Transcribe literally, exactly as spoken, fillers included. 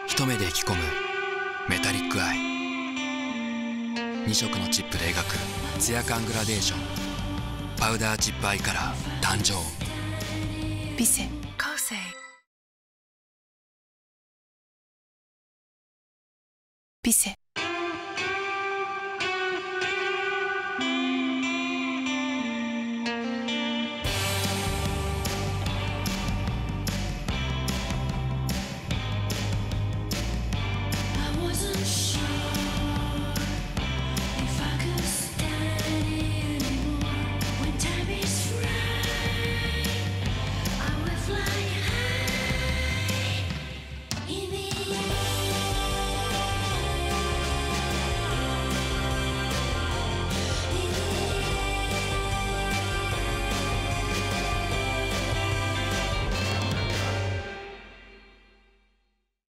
一目で引き込むメタリックアイ、に色のチップで描くツヤ感グラデーション。パウダーチップアイカラー誕生。 ビセカウセイビセ